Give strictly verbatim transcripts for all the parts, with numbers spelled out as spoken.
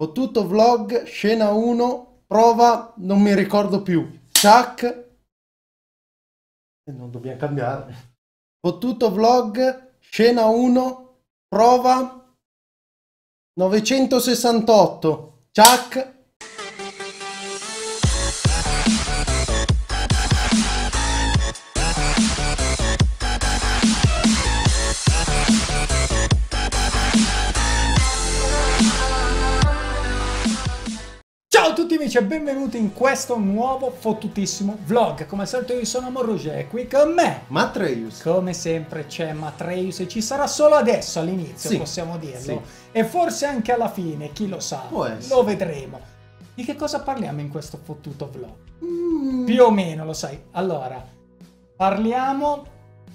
Fottuto vlog, scena uno, prova, non mi ricordo più. Chuck. E non dobbiamo cambiare. Fottuto vlog, scena uno, prova novecentosessantotto. Chuck. Ciao a tutti amici e benvenuti in questo nuovo fottutissimo vlog. Come al solito io sono Amorruge e qui con me Matreus. come sempre c'è Matreus e ci sarà solo adesso all'inizio, Sì, possiamo dirlo, sì. E forse anche alla fine, chi lo sa, Può essere. lo vedremo. Di che cosa parliamo in questo fottuto vlog? Mm. Più o meno lo sai. Allora, parliamo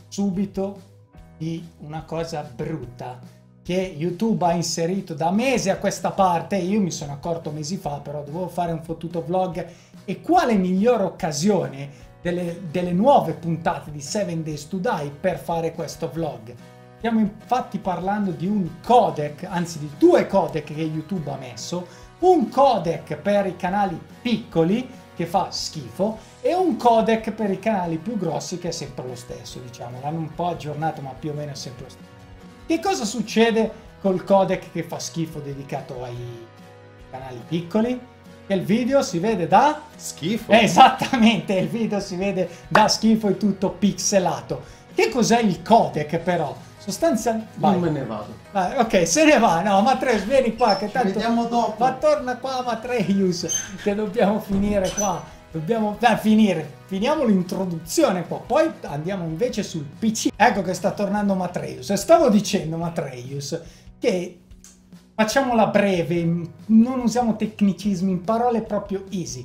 subito di una cosa brutta che YouTube ha inserito da mesi a questa parte. Io mi sono accorto mesi fa, però dovevo fare un fottuto vlog, e quale migliore occasione delle, delle nuove puntate di seven days to die per fare questo vlog. Stiamo infatti parlando di un codec, anzi di due codec che YouTube ha messo, un codec per i canali piccoli che fa schifo e un codec per i canali più grossi che è sempre lo stesso, diciamo, l'hanno un po' aggiornato ma più o meno è sempre lo stesso. Che cosa succede col codec che fa schifo dedicato ai canali piccoli? Che il video si vede da Schifo. Esattamente, il video si vede da schifo e tutto pixelato. Che cos'è il codec però? Sostanzialmente... Non me ne vado. Vai, ok, se ne va. No, Matreus, vieni qua che tanto... vediamo dopo. Ma torna qua Matreus, che dobbiamo finire qua. Dobbiamo ah, finire. Finiamo l'introduzione qua, poi andiamo invece sul P C. Ecco che sta tornando Matreus. Stavo dicendo, Matreus, che facciamola breve, non usiamo tecnicismi, in parole proprio easy.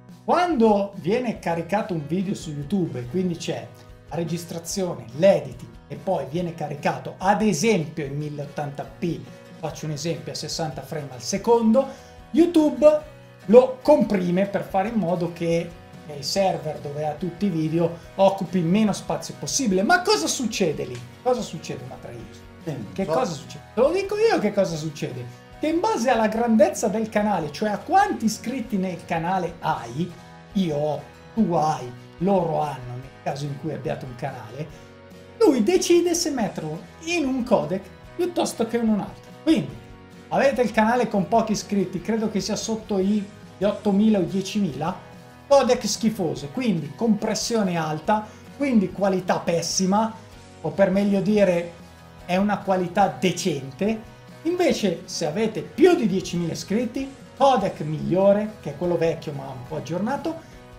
Quando viene caricato un video su YouTube, e quindi c'è la registrazione, l'editing e poi viene caricato ad esempio in mille ottanta p, faccio un esempio a sessanta frame al secondo, YouTube lo comprime per fare in modo che nei server dove ha tutti i video occupi il meno spazio possibile. Ma cosa succede lì? Cosa succede, Matreus? Eh, Che so. cosa succede? Te lo dico io che cosa succede. Che in base alla grandezza del canale, cioè a quanti iscritti nel canale hai, io ho, tu hai, loro hanno, nel caso in cui abbiate un canale, lui decide se metterlo in un codec piuttosto che in un altro. Quindi, avete il canale con pochi iscritti, credo che sia sotto i ottomila o diecimila, codec schifoso, quindi compressione alta, quindi qualità pessima, o per meglio dire è una qualità decente. Invece se avete più di diecimila iscritti, codec migliore, che è quello vecchio ma un po' aggiornato,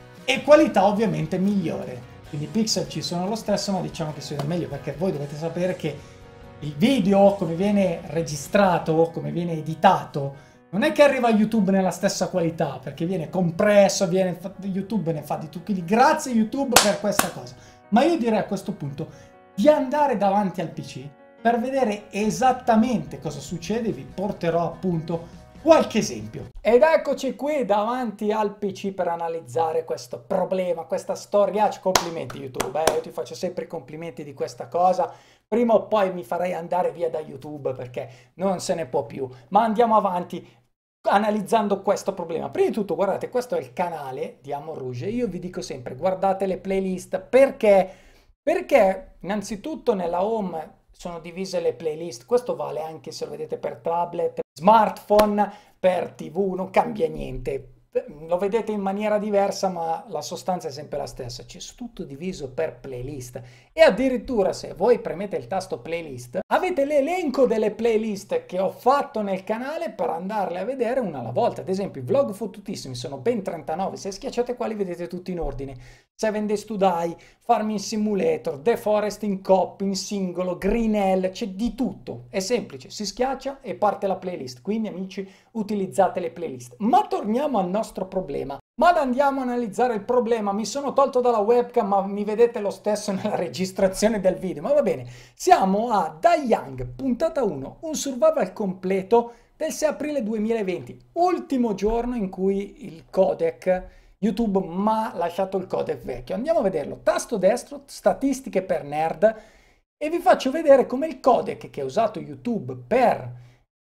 e qualità ovviamente migliore. Quindi i pixel ci sono lo stesso, ma diciamo che si vede meglio, perché voi dovete sapere che il video, come viene registrato, come viene editato, non è che arriva a YouTube nella stessa qualità, perché viene compresso, viene, YouTube ne fa di tutti. Grazie YouTube per questa cosa. Ma io direi a questo punto di andare davanti al P C per vedere esattamente cosa succede. Vi porterò appunto qualche esempio. Ed eccoci qui davanti al P C per analizzare questo problema, questa storia. Complimenti YouTube, eh? Io ti faccio sempre i complimenti di questa cosa. Prima o poi mi farei andare via da YouTube perché non se ne può più. Ma andiamo avanti analizzando questo problema. Prima di tutto, guardate, questo è il canale di Amorruge. Io vi dico sempre, guardate le playlist, perché? Perché innanzitutto nella home sono divise le playlist. Questo vale anche se lo vedete per tablet, smartphone, per tivù, non cambia niente. Lo vedete in maniera diversa, ma la sostanza è sempre la stessa. C'è tutto diviso per playlist. E addirittura se voi premete il tasto playlist, avete l'elenco delle playlist che ho fatto nel canale per andarle a vedere una alla volta. Ad esempio i vlog fottutissimi sono ben trentanove. Se schiacciate qua li vedete tutti in ordine. seven days to die, Farming Simulator, The Forest in coop, in singolo, Green Hell, c'è di tutto. È semplice, si schiaccia e parte la playlist. Quindi amici, utilizzate le playlist. Ma torniamo al nostro problema. Ma andiamo a analizzare il problema. Mi sono tolto dalla webcam, ma mi vedete lo stesso nella registrazione del video. Ma va bene, siamo a Die Young, puntata uno, un survival completo del sei aprile duemilaventi, ultimo giorno in cui il codec YouTube mi ha lasciato il codec vecchio. Andiamo a vederlo. Tasto destro, statistiche per nerd, e vi faccio vedere come il codec che ha usato YouTube per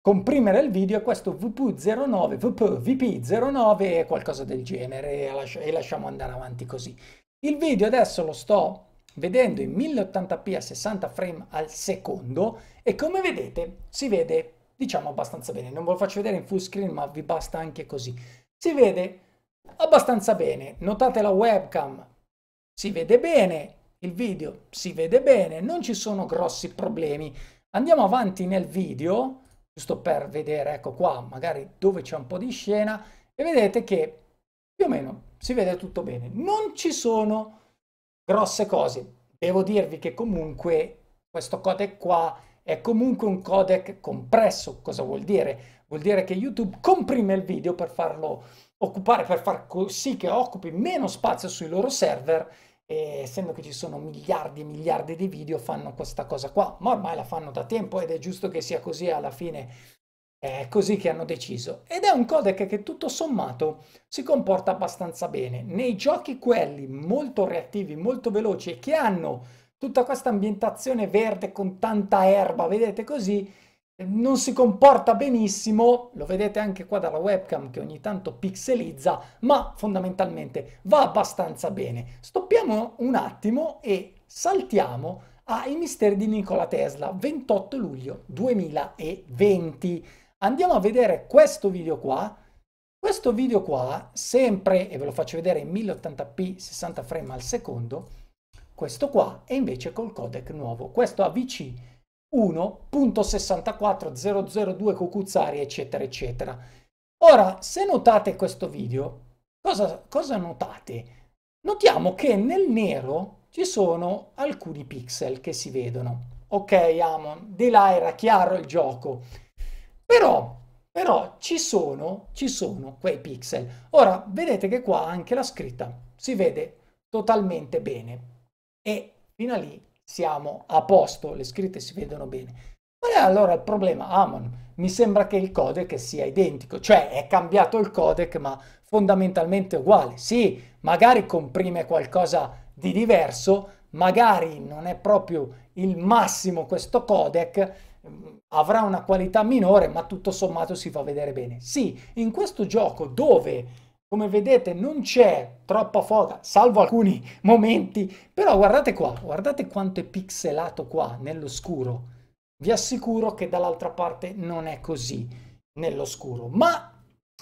comprimere il video, questo V P zero nove, V P zero nove è qualcosa del genere e lasciamo andare avanti così. Il video adesso lo sto vedendo in mille ottanta p a sessanta frame al secondo e come vedete si vede diciamo abbastanza bene. Non ve lo faccio vedere in full screen, ma vi basta anche così. Si vede abbastanza bene. Notate la webcam, si vede bene, il video si vede bene, non ci sono grossi problemi. Andiamo avanti nel video, giusto per vedere, ecco qua, magari dove c'è un po' di scena, e vedete che più o meno si vede tutto bene. Non ci sono grosse cose. Devo dirvi che comunque questo codec qua è comunque un codec compresso. Cosa vuol dire? Vuol dire che YouTube comprime il video per farlo occupare, per far sì che occupi meno spazio sui loro server, e essendo che ci sono miliardi e miliardi di video fanno questa cosa qua, ma ormai la fanno da tempo ed è giusto che sia così, alla fine è così che hanno deciso. Ed è un codec che tutto sommato si comporta abbastanza bene. Nei giochi quelli molto reattivi, molto veloci e che hanno tutta questa ambientazione verde con tanta erba, vedete così, non si comporta benissimo, lo vedete anche qua dalla webcam che ogni tanto pixelizza, ma fondamentalmente va abbastanza bene. Stoppiamo un attimo e saltiamo ai misteri di Nikola Tesla, ventotto luglio duemilaventi. Andiamo a vedere questo video qua. Questo video qua, sempre, e ve lo faccio vedere in mille ottanta p sessanta frame al secondo, questo qua è invece col codec nuovo, questo A V C uno punto sessantaquattro zero zero due Cucuzzari, eccetera, eccetera. Ora, se notate questo video, cosa, cosa notate? Notiamo che nel nero ci sono alcuni pixel che si vedono. Ok, Amon, di là era chiaro il gioco. Però, però ci sono, ci sono quei pixel. Ora, vedete che qua anche la scritta si vede totalmente bene. E fino a lì siamo a posto, le scritte si vedono bene. Qual è allora il problema? Amon, mi sembra che il codec sia identico, cioè è cambiato il codec ma fondamentalmente uguale. Sì, magari comprime qualcosa di diverso, magari non è proprio il massimo questo codec, avrà una qualità minore, ma tutto sommato si fa vedere bene. Sì, in questo gioco dove, come vedete, non c'è troppa foga, salvo alcuni momenti, però guardate qua, guardate quanto è pixelato qua nell'oscuro. Vi assicuro che dall'altra parte non è così nell'oscuro, ma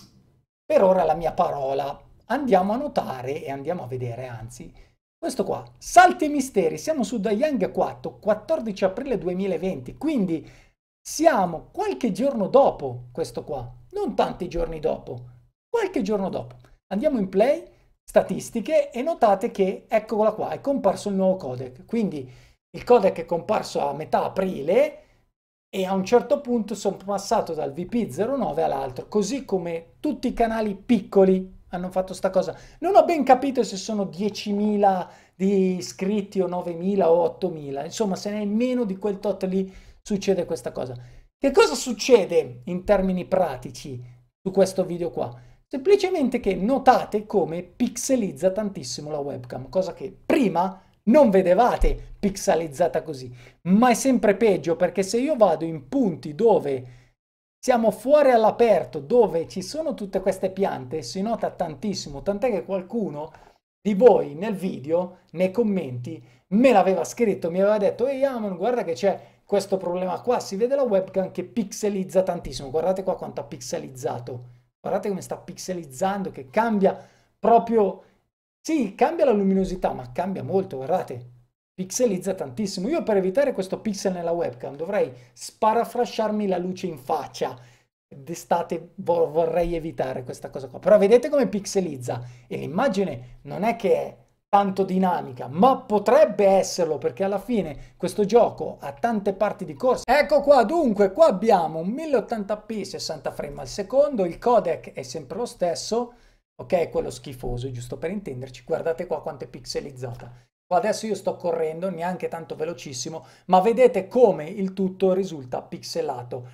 per ora la mia parola. Andiamo a notare e andiamo a vedere, anzi, questo qua, salti e misteri, siamo su The Young quattro, quattordici aprile duemilaventi, quindi siamo qualche giorno dopo questo qua, non tanti giorni dopo, qualche giorno dopo. Andiamo in play, statistiche, e notate che, eccola qua, è comparso il nuovo codec. Quindi il codec è comparso a metà aprile e a un certo punto sono passato dal V P zero nove all'altro, così come tutti i canali piccoli hanno fatto sta cosa. Non ho ben capito se sono diecimila di iscritti o novemila o ottomila, insomma se ne è meno di quel tot lì succede questa cosa. Che cosa succede in termini pratici su questo video qua? Semplicemente che notate come pixelizza tantissimo la webcam, cosa che prima non vedevate pixelizzata così, ma è sempre peggio, perché se io vado in punti dove siamo fuori all'aperto, dove ci sono tutte queste piante, si nota tantissimo, tant'è che qualcuno di voi nel video, nei commenti, me l'aveva scritto, mi aveva detto: ehi Amon, guarda che c'è questo problema qua, si vede la webcam che pixelizza tantissimo, guardate qua quanto ha pixelizzato. Guardate come sta pixelizzando, che cambia proprio, sì, cambia la luminosità, ma cambia molto, guardate, pixelizza tantissimo. Io per evitare questo pixel nella webcam dovrei sparafrasciarmi la luce in faccia, d'estate vorrei evitare questa cosa qua, però vedete come pixelizza e l'immagine non è che è tanto dinamica, ma potrebbe esserlo, perché alla fine questo gioco ha tante parti di corsa. Ecco qua, dunque, qua abbiamo un mille ottanta p sessanta frame al secondo, il codec è sempre lo stesso, ok, quello schifoso, giusto per intenderci. Guardate qua quanto è pixelizzata. Qua adesso io sto correndo, neanche tanto velocissimo, ma vedete come il tutto risulta pixelato.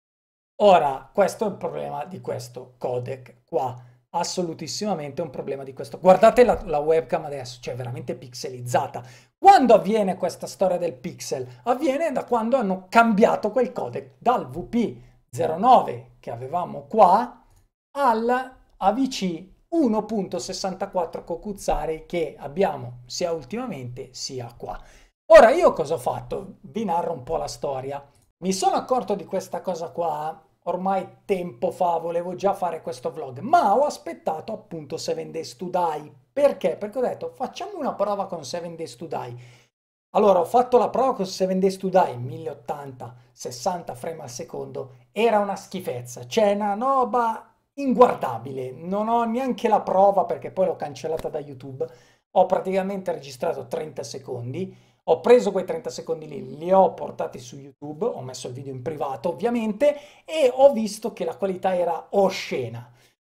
Ora, questo è il problema di questo codec qua. Assolutissimamente un problema di questo. Guardate la, la webcam adesso, cioè veramente pixelizzata. Quando avviene questa storia del pixel? Avviene da quando hanno cambiato quel codec dal V P zero nove che avevamo qua al A V C uno punto sessantaquattro Cocuzzari che abbiamo sia ultimamente sia qua. Ora io cosa ho fatto? Vi narro un po' la storia. Mi sono accorto di questa cosa qua ormai tempo fa, volevo già fare questo vlog, ma ho aspettato appunto seven days to die. Perché? Perché ho detto facciamo una prova con seven days to die. Allora ho fatto la prova con seven days to die, mille ottanta, sessanta frame al secondo, era una schifezza, c'è una roba inguardabile, non ho neanche la prova perché poi l'ho cancellata da YouTube, ho praticamente registrato trenta secondi, ho preso quei trenta secondi lì, li ho portati su YouTube, ho messo il video in privato ovviamente e ho visto che la qualità era oscena.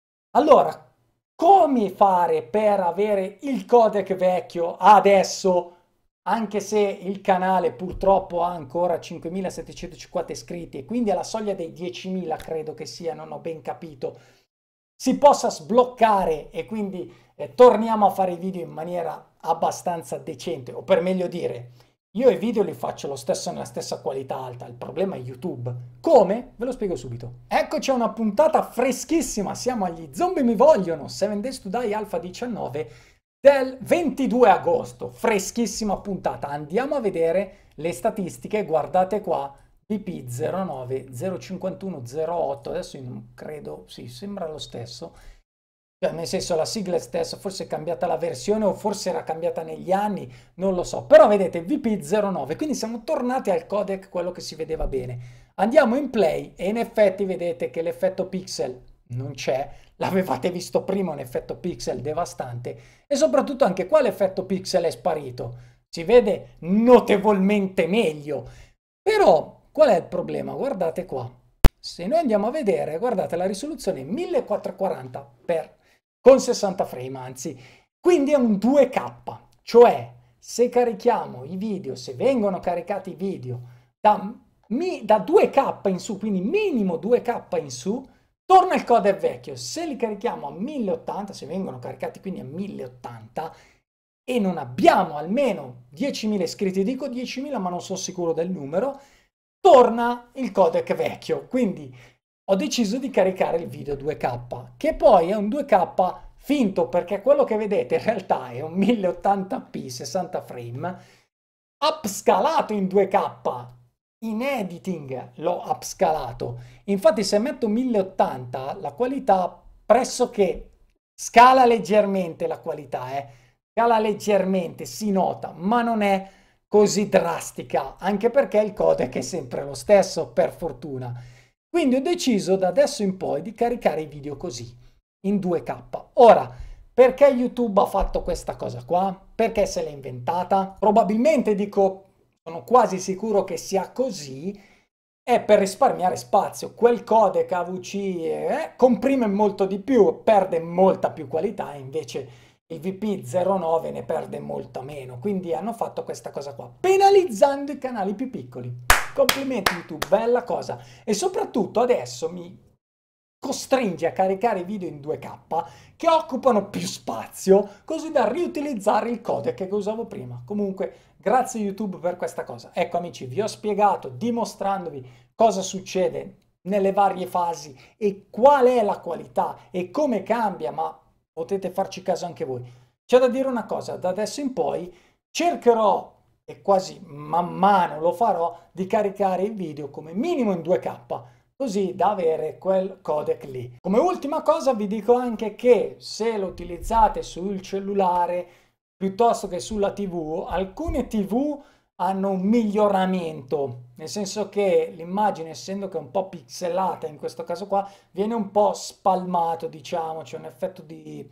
Allora, come fare per avere il codec vecchio adesso, anche se il canale purtroppo ha ancora cinquemilasettecentocinquanta iscritti e quindi alla soglia dei diecimila credo che sia, non ho ben capito, si possa sbloccare e quindi eh, torniamo a fare i video in maniera abbastanza decente, o per meglio dire, io i video li faccio lo stesso nella stessa qualità alta, il problema è YouTube. Come? Ve lo spiego subito. Eccoci a una puntata freschissima, siamo agli Zombie mi vogliono, seven days to die Alpha diciannove del ventidue agosto, freschissima puntata. Andiamo a vedere le statistiche, guardate qua, V P zero nove zero cinquantuno zero otto, adesso io non credo, sì, sembra lo stesso, cioè, nel senso la sigla è stessa, forse è cambiata la versione o forse era cambiata negli anni, non lo so, però vedete V P zero nove, quindi siamo tornati al codec, quello che si vedeva bene. Andiamo in play e in effetti vedete che l'effetto pixel non c'è, l'avevate visto prima, un effetto pixel devastante e soprattutto anche qua l'effetto pixel è sparito, si vede notevolmente meglio, però qual è il problema? Guardate qua, se noi andiamo a vedere, guardate la risoluzione è millequattrocentoquaranta per con sessanta frame, anzi, quindi è un due K, cioè se carichiamo i video, se vengono caricati i video da, mi, da due K in su, quindi minimo due K in su, torna il codec vecchio. Se li carichiamo a mille ottanta, se vengono caricati quindi a mille ottanta e non abbiamo almeno diecimila iscritti, dico diecimila ma non sono sicuro del numero, torna il codec vecchio. Quindi ho deciso di caricare il video due K, che poi è un due K finto perché quello che vedete in realtà è un mille ottanta p sessanta frame upscalato in due K. In editing l'ho upscalato, infatti se metto mille ottanta la qualità pressoché scala leggermente, la qualità eh? scala leggermente, si nota, ma non è così drastica, anche perché il codec è sempre lo stesso, per fortuna. Quindi ho deciso da adesso in poi di caricare i video così, in due K. Ora, perché YouTube ha fatto questa cosa qua? Perché se l'è inventata? Probabilmente dico, sono quasi sicuro che sia così, è per risparmiare spazio. Quel codec A V C eh, comprime molto di più, perde molta più qualità, invece il V P zero nove ne perde molta meno. Quindi hanno fatto questa cosa qua, penalizzando i canali più piccoli. Complimenti YouTube, bella cosa. E soprattutto adesso mi costringe a caricare i video in due K che occupano più spazio, così da riutilizzare il codec che usavo prima. Comunque, grazie YouTube per questa cosa. Ecco amici, vi ho spiegato, dimostrandovi cosa succede nelle varie fasi e qual è la qualità e come cambia, ma potete farci caso anche voi. C'è da dire una cosa, da adesso in poi cercherò, e quasi man mano lo farò, di caricare il video come minimo in due K, così da avere quel codec lì. Come ultima cosa vi dico anche che se lo utilizzate sul cellulare piuttosto che sulla tivù, alcune tivù hanno un miglioramento, nel senso che l'immagine, essendo che è un po' pixelata in questo caso qua, viene un po' spalmato, diciamo, c'è un effetto di...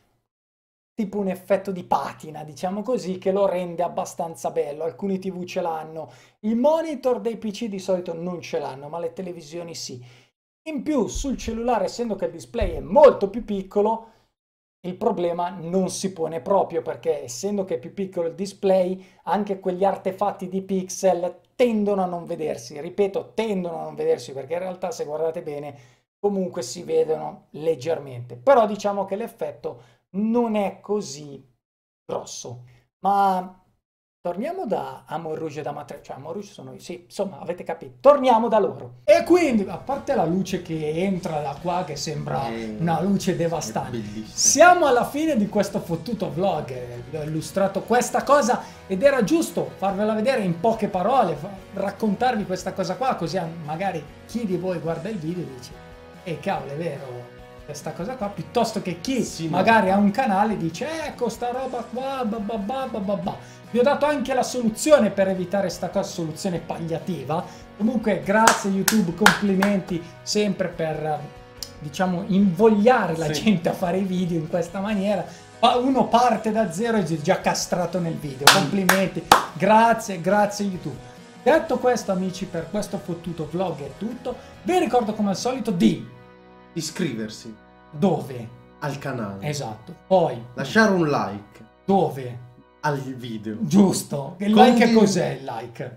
tipo un effetto di patina, diciamo così, che lo rende abbastanza bello. Alcuni tivù ce l'hanno, i monitor dei P C di solito non ce l'hanno, ma le televisioni sì. In più sul cellulare, essendo che il display è molto più piccolo, il problema non si pone proprio, perché essendo che è più piccolo il display, anche quegli artefatti di pixel tendono a non vedersi. Ripeto, tendono a non vedersi, perché in realtà se guardate bene comunque si vedono leggermente. Però diciamo che l'effetto non è così grosso, ma torniamo da Amor Rouge e da Matreus, cioè Amor Rouge sono io, sì, insomma, avete capito, torniamo da loro. E quindi, a parte la luce che entra da qua, che sembra Eh, una luce è devastante, bellissimo. siamo alla fine di questo fottuto vlog, eh, vi ho illustrato questa cosa ed era giusto farvela vedere in poche parole, fa- raccontarvi questa cosa qua, così magari chi di voi guarda il video e dice, e cavolo, è vero, questa cosa qua, piuttosto che chi Sì, no. magari ha un canale e dice ecco sta roba qua, babà, babà, babà. Vi ho dato anche la soluzione per evitare sta cosa, soluzione palliativa. Comunque grazie YouTube, complimenti sempre per, diciamo, invogliare la Sì. gente a fare i video in questa maniera. Ma uno parte da zero e è già castrato nel video, complimenti, grazie, grazie YouTube. Detto questo amici, per questo fottuto vlog è tutto. Vi ricordo come al solito di Iscriversi dove? al canale, Esatto. Poi lasciare un like dove? al video Giusto. Il Condiv- like cos'è il like?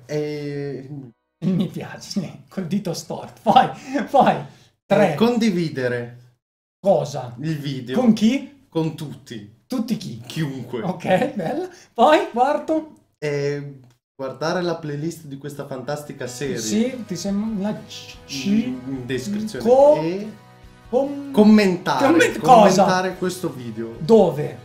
e Il mi piace, sì, col dito storto. Poi, poi, tre. e condividere Cosa? il video Con chi? con tutti, Tutti chi? chiunque, Ok, bella. Poi, quarto. e guardare la playlist di questa fantastica serie Sì, ti sembra la C. in descrizione Co- e com- commentare, Comment- cosa? commentare questo video Dove?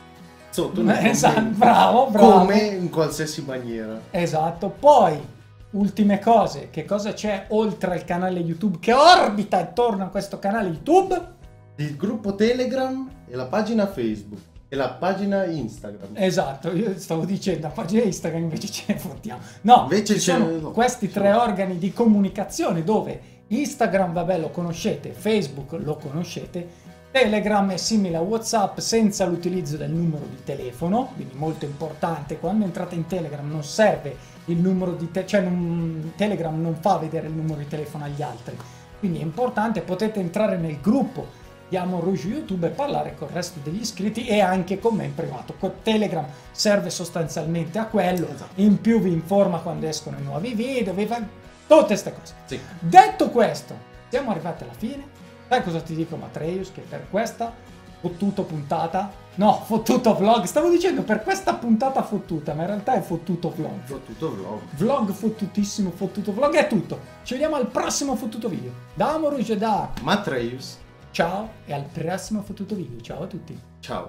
sotto nei Esatto, commenti, bravo, bravo. come in qualsiasi maniera. Esatto. Poi, ultime cose. Che cosa c'è oltre al canale YouTube che orbita intorno a questo canale YouTube? Il gruppo Telegram e la pagina Facebook e la pagina Instagram. Esatto, io stavo dicendo, a pagina Instagram invece ce ne fottiamo. No, Invece ci ce sono ne- no, questi ci tre sono. organi di comunicazione dove Instagram, vabbè, lo conoscete, Facebook lo conoscete, Telegram è simile a WhatsApp senza l'utilizzo del numero di telefono, quindi molto importante, quando entrate in Telegram non serve il numero di te- cioè non- Telegram non fa vedere il numero di telefono agli altri, quindi è importante, potete entrare nel gruppo di Amor Rouge YouTube e parlare con il resto degli iscritti e anche con me in privato. Con Telegram serve sostanzialmente a quello, Esatto. in più vi informa quando escono i nuovi video, vi fa tutte queste cose. Sì. Detto questo, siamo arrivati alla fine. Sai cosa ti dico Matreus? Che per questa fottuto puntata, no, fottuto vlog, stavo dicendo per questa puntata fottuta, ma in realtà è fottuto vlog. Fottuto vlog. Vlog fottutissimo, fottuto vlog, è tutto. Ci vediamo al prossimo fottuto video. Da Amor Rouge e da Matreus. ciao e al prossimo fottuto video. Ciao a tutti. Ciao.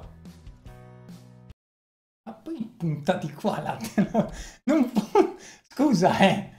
Ma poi punta di qua là. Non... Scusa, eh.